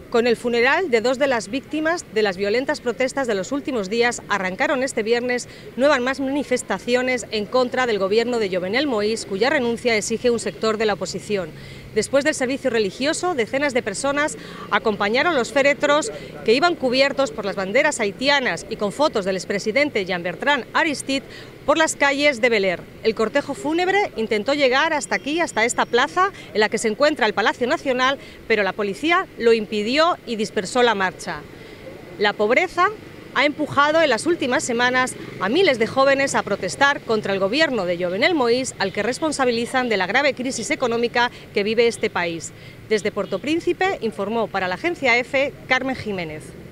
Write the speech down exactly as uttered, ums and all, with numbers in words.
Con el funeral de dos de las víctimas de las violentas protestas de los últimos días, arrancaron este viernes nuevas más manifestaciones en contra del gobierno de Jovenel Moïse, cuya renuncia exige un sector de la oposición. Después del servicio religioso, decenas de personas acompañaron los féretros que iban cubiertos por las banderas haitianas y con fotos del expresidente Jean-Bertrand Aristide por las calles de Bel Air. El cortejo fúnebre intentó llegar hasta aquí, hasta esta plaza en la que se encuentra el Palacio Nacional, pero la policía lo impidió y dispersó la marcha. La pobreza ha empujado en las últimas semanas a miles de jóvenes a protestar contra el gobierno de Jovenel Moïse, al que responsabilizan de la grave crisis económica que vive este país. Desde Puerto Príncipe informó para la agencia EFE Carmen Jiménez.